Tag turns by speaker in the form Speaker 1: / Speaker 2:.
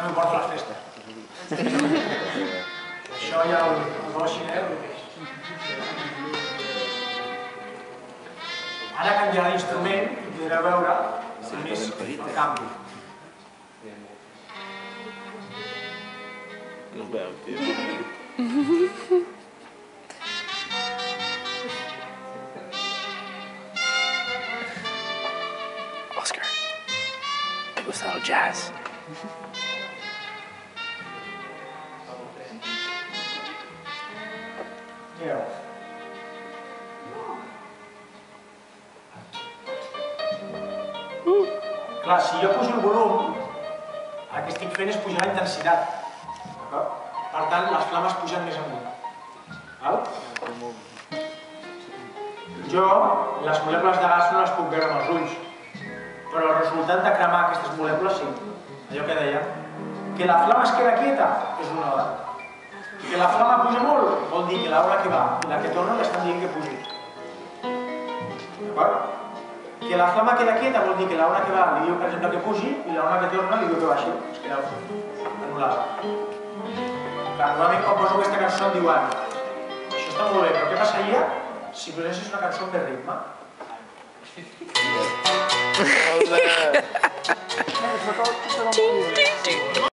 Speaker 1: Això m'ho porto a les festes. Això ja el xinel. Ara canviarà d'instrument i podreu veure més el canvi.
Speaker 2: No es veu, tio.
Speaker 3: Oscar, ¿te gusta el jazz?
Speaker 1: Mireu. Clar, si jo pujo el volum, el que estic fent és pujar la intensitat. Per tant, les flames pugen més amunt. Jo, les molècules de gas no les puc veure amb els ulls, però el resultat de cremar aquestes molècules sí. Allò que deia, que la flama es queda quieta és una hora. Que la flama puja molt vol dir que l'hora que va i la que torna l'estan dient que pugi. D'acord? Que la flama queda quieta vol dir que l'hora que va li diu, per exemple, que pugi i l'hora que torna li diu que baixi. Es queda anul·lada. Normalment quan poso aquesta cançó em diuen això està molt bé, però què passaria si posessis una cançó amb més ritme?